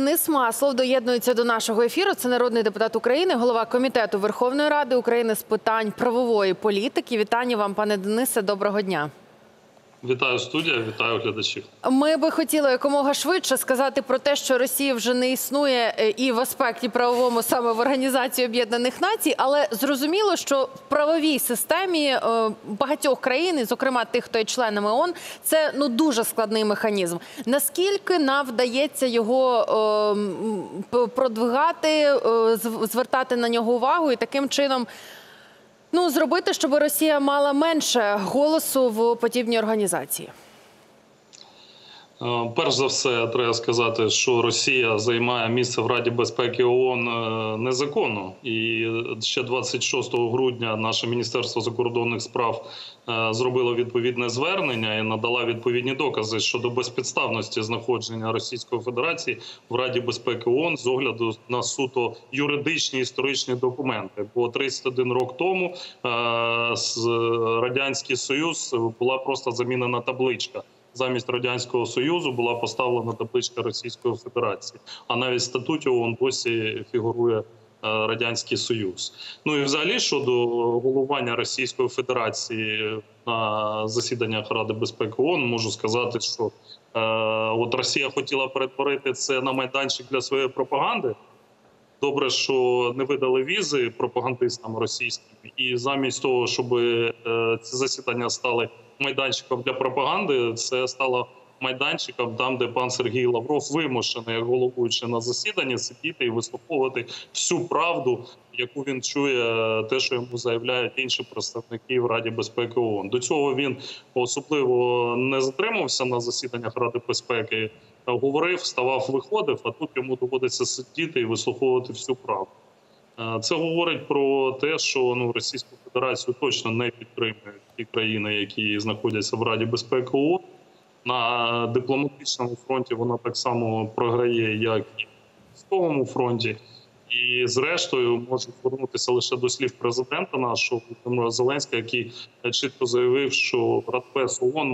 Денис Маслов доєднується до нашого ефіру. Це народний депутат України, голова Комітету Верховної Ради України з питань правової політики. Вітання вам, пане Денисе, доброго дня. Вітаю студія, вітаю глядачів. Ми би хотіли якомога швидше сказати про те, що Росія вже не існує і в аспекті правовому саме в Організації Об'єднаних Націй, але зрозуміло, що в правовій системі багатьох країн, зокрема тих, хто є членами ООН, це дуже складний механізм. Наскільки нам вдається його продвигати, звертати на нього увагу і таким чином зробити, щоб Росія мала менше голосу в подібній організації? Перш за все, треба сказати, що Росія займає місце в Раді безпеки ООН незаконно. І ще 26 грудня наше Міністерство закордонних справ зробило відповідне звернення і надало відповідні докази щодо безпідставності знаходження Російської Федерації в Раді безпеки ООН з огляду на суто юридичні історичні документи. Бо 31 рік тому Радянський Союз була просто замінена табличка. Замість Радянського Союзу була поставлена табличка Російської Федерації. А навіть в статуті ООН досі фігурує Радянський Союз. Ну і взагалі щодо головування Російської Федерації на засіданнях Ради безпеки ООН, можу сказати, що от Росія хотіла перетворити це на майданчик для своєї пропаганди. Добре, що не видали візи пропагандистам російським. І замість того, щоб ці засідання стали майданчиком для пропаганди, це стало майданчиком там, де пан Сергій Лавров вимушений, як головуючий на засіданні, сидіти і вислуховувати всю правду, яку він чує, те, що йому заявляють інші представники в Раді безпеки ООН. До цього він особливо не затримався на засіданнях Ради безпеки, говорив, вставав, виходив, а тут йому доводиться сидіти і вислуховувати всю правду. Це говорить про те, що Російську Федерацію точно не підтримують ті країни, які знаходяться в Раді безпеки ООН. На дипломатичному фронті вона так само програє, як і на військовому фронті. І зрештою можуть звернутися лише до слів президента нашого Володимира Зеленського, який чітко заявив, що Радбез ООН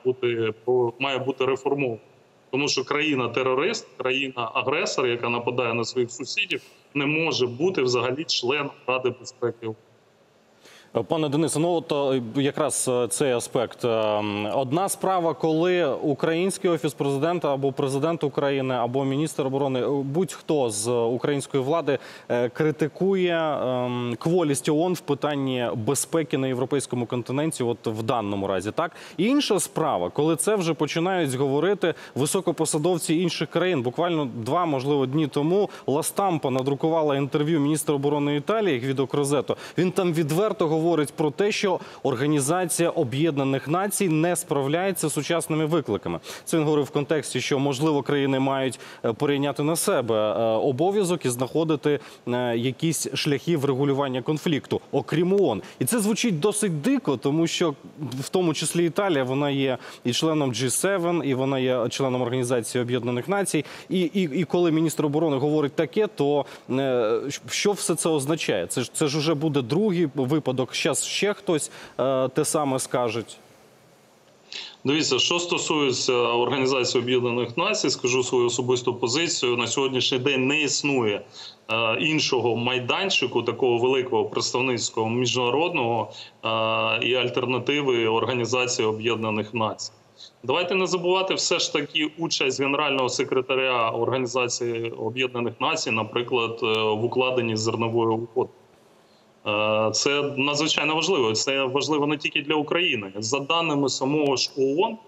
має бути реформований. Тому що країна-терорист, країна-агресор, яка нападає на своїх сусідів, не може бути взагалі членом Ради безпеки ООН. Пане Денисе, якраз цей аспект. Одна справа, коли український офіс президента або президент України, або міністр оборони, будь-хто з української влади критикує кволість ООН в питанні безпеки на європейському континенті, от в даному разі, так? І інша справа, коли це вже починають говорити високопосадовці інших країн. Буквально 2, можливо, дні тому Ла Стампа надрукувала інтерв'ю міністра оборони Італії Гвідо Крозето. Він там відверто говорить про те, що Організація Об'єднаних Націй не справляється з сучасними викликами. Це він говорив в контексті, що, можливо, країни мають перейняти на себе обов'язок і знаходити якісь шляхи врегулювання конфлікту, окрім ООН. І це звучить досить дико, тому що, в тому числі Італія, вона є і членом G7, і вона є членом Організації Об'єднаних Націй. І коли міністр оборони говорить таке, то що все це означає? Це ж вже буде другий випадок. Зараз ще хтось те саме скаже. Дивіться, що стосується Організації Об'єднаних Націй, скажу свою особисту позицію. На сьогоднішній день не існує іншого майданчику, такого великого представницького, міжнародного і альтернативи Організації Об'єднаних Націй. Давайте не забувати все ж таки участь генерального секретаря Організації Об'єднаних Націй, наприклад, в укладенні зернової угоди. Це надзвичайно важливо. Це важливо не тільки для України. За даними самого ж ООН,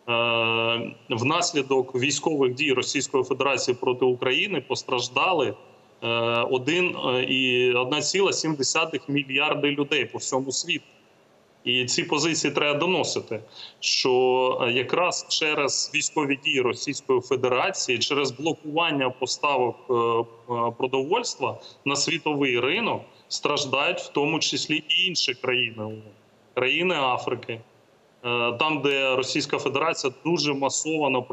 внаслідок військових дій Російської Федерації проти України постраждали 1,7 мільярди людей по всьому світу. І ці позиції треба доносити, що якраз через військові дії Російської Федерації, через блокування поставок продовольства на світовий ринок страждають в тому числі і інші країни, країни Африки, там, де Російська Федерація дуже масово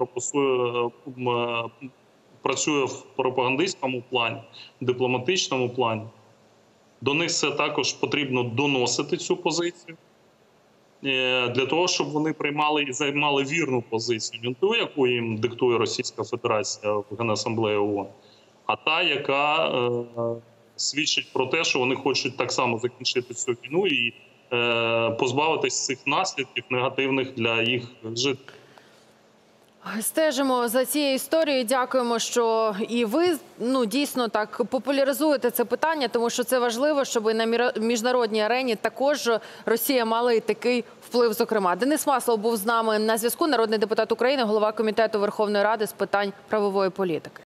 працює в пропагандистському плані, в дипломатичному плані. До них це також потрібно доносити цю позицію. для того, щоб вони приймали і займали вірну позицію, не ту, яку їм диктує Російська Федерація в Генасамблеї ООН, а та, яка свідчить про те, що вони хочуть так само закінчити цю війну і позбавитись цих наслідків негативних для їх жителів. Стежимо за цією історією. Дякуємо, що і ви дійсно так популяризуєте це питання, тому що це важливо, щоб на міжнародній арені також Росія мала і такий вплив, зокрема. Денис Маслов був з нами на зв'язку, народний депутат України, голова Комітету Верховної Ради з питань правової політики.